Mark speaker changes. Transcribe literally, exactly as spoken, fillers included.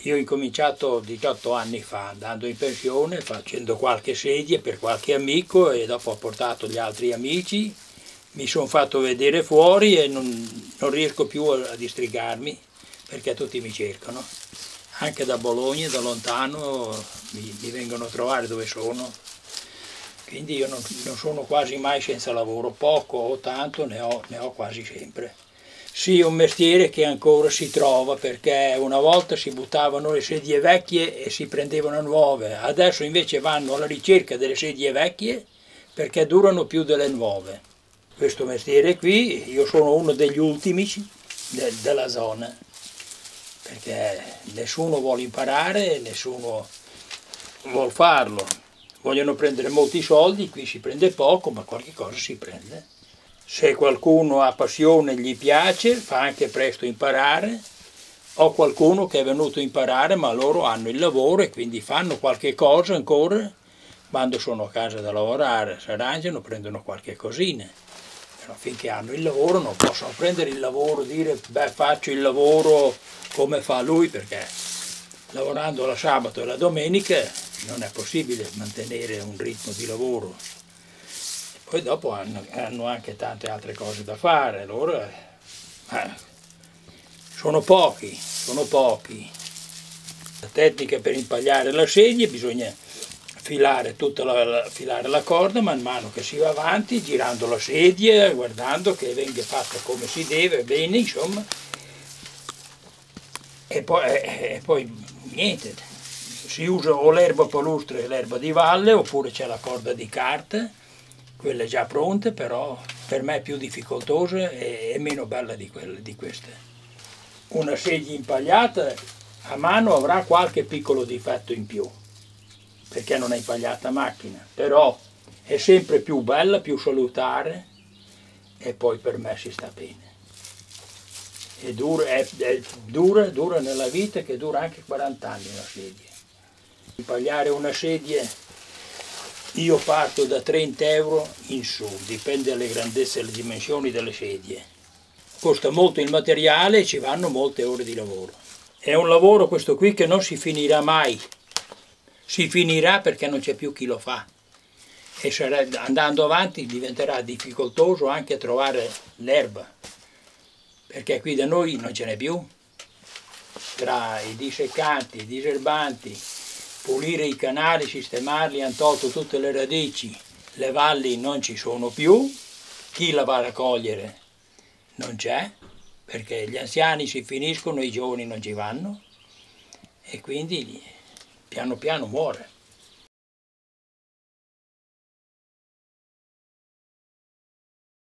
Speaker 1: Io ho incominciato diciotto anni fa, andando in pensione, facendo qualche sedia per qualche amico e dopo ho portato gli altri amici, mi sono fatto vedere fuori e non, non riesco più a distrigarmi perché tutti mi cercano. Anche da Bologna, da lontano, mi, mi vengono a trovare dove sono. Quindi io non, non sono quasi mai senza lavoro, poco o tanto ne ho, ne ho quasi sempre. Sì, è un mestiere che ancora si trova perché una volta si buttavano le sedie vecchie e si prendevano nuove, adesso invece vanno alla ricerca delle sedie vecchie perché durano più delle nuove. Questo mestiere qui, io sono uno degli ultimi de, della zona, perché nessuno vuole imparare, nessuno vuole farlo. Vogliono prendere molti soldi, qui si prende poco, ma qualche cosa si prende. Se qualcuno ha passione, gli piace, fa anche presto imparare. Ho qualcuno che è venuto a imparare, ma loro hanno il lavoro e quindi fanno qualche cosa ancora. Quando sono a casa da lavorare, si arrangiano, prendono qualche cosina. Però finché hanno il lavoro non possono prendere il lavoro e dire beh faccio il lavoro come fa lui, perché lavorando la sabato e la domenica non è possibile mantenere un ritmo di lavoro. Poi dopo hanno, hanno anche tante altre cose da fare, loro eh, sono pochi, sono pochi. La tecnica per impagliare la sedia bisogna filare tutta la, la, filare la corda man mano che si va avanti, girando la sedia, guardando che venga fatta come si deve, bene insomma. E poi, e poi niente, si usa o l'erba palustre e l'erba di valle oppure c'è la corda di carta. Quelle già pronte, però per me è più difficoltosa e meno bella di, quelle, di queste. Una sedia impagliata a mano avrà qualche piccolo difetto in più, perché non è impagliata a macchina, però è sempre più bella, più salutare e poi per me si sta bene. È dura, è, è dura, dura nella vita che dura anche quaranta anni la sedia. Impagliare una sedia io parto da trenta euro in su, dipende dalle grandezze e dalle dimensioni delle sedie. Costa molto il materiale e ci vanno molte ore di lavoro. È un lavoro questo qui che non si finirà mai. Si finirà perché non c'è più chi lo fa. E sarà, andando avanti diventerà difficoltoso anche trovare l'erba. Perché qui da noi non ce n'è più. Tra i disseccanti, i diserbanti, pulire i canali, sistemarli, hanno tolto tutte le radici, le valli non ci sono più, chi la va a raccogliere non c'è, perché gli anziani si finiscono, i giovani non ci vanno e quindi piano piano muore.